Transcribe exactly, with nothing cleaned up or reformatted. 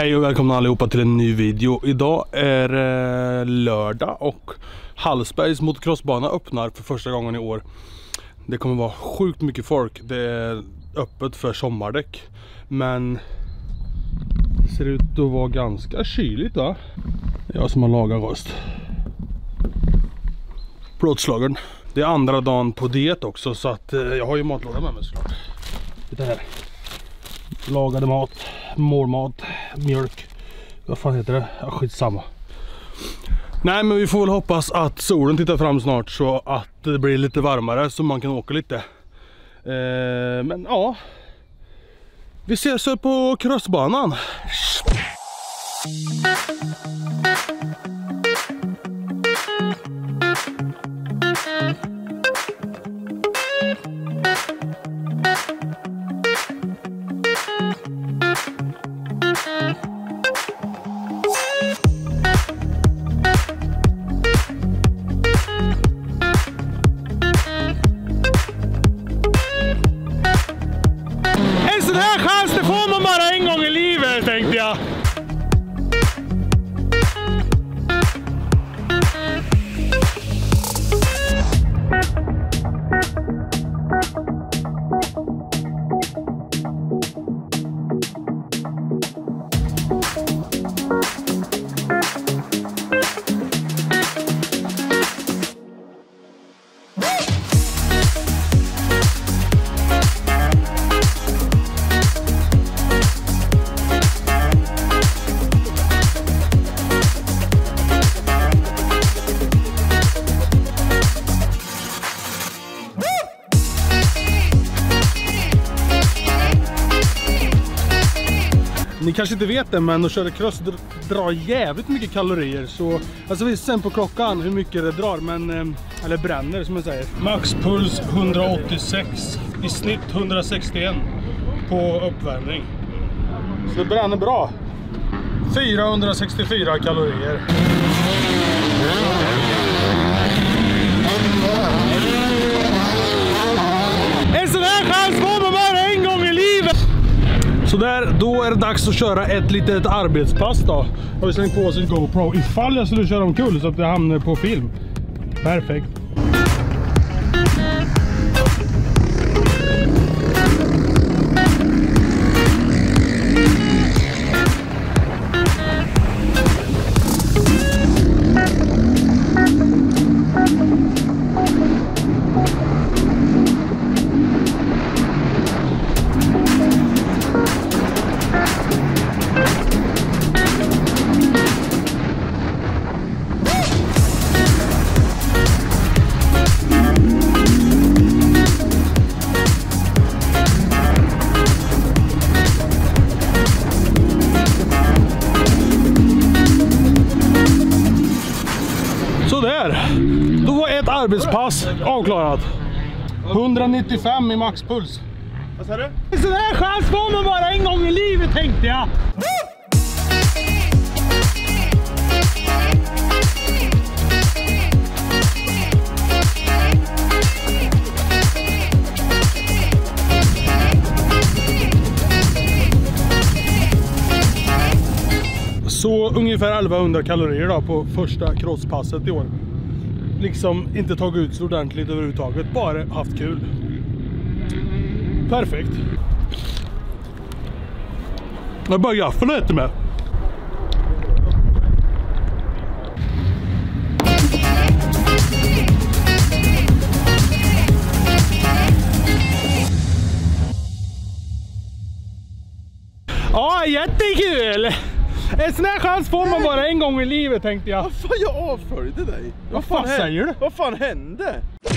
Hej och välkomna allihopa till en ny video. Idag är det lördag och Hallsbergs motocrossbana öppnar för första gången i år. Det kommer vara sjukt mycket folk. Det är öppet för sommardäck. Men det ser ut att vara ganska kyligt, va? Jag som har lagat röst. Plåtslagaren. Det är andra dagen på diet också, så att jag har ju matlåda med mig såklart. Det här. Lagade mat, målmat, mjölk. Vad fan heter det? Ja, skitsamma. Nej, men vi får väl hoppas att solen tittar fram snart så att det blir lite varmare så man kan åka lite. Eh, men ja. Vi ses på crossbanan. En sån här chans, det får man bara en gång i livet, tänkte jag. Ni kanske inte vet det, men att köra cross drar jävligt mycket kalorier. Så alltså vi ser sen på klockan hur mycket det drar, men eller bränner som man säger. Maxpuls hundraåttiosex, i snitt hundrasextioen på uppvärmning. Så det bränner bra. fyrahundrasextiofyra kalorier. En sån här chans får man bara en gång i livet. Så där, då är det dags att köra ett litet arbetspass då. Har vi slängt på oss en GoPro ifall jag skulle köra omkull så att det hamnar på film. Perfekt. Då var ett arbetspass avklarat. hundranittiofem i maxpuls. Vad sa du? En sån här chans får man bara en gång i livet, tänkte jag. Så ungefär elvahundra kalorier då på första crosspasset i år. Liksom inte tagit ut så ordentligt överhuvudtaget, bara haft kul. Perfekt. Jag bara gaffeln och äter med. Ja, jättekul! En sån här chans får man bara en gång i livet, tänkte jag. Vad fan, jag avföljde dig. Vad fan säger du? Vad fan hände?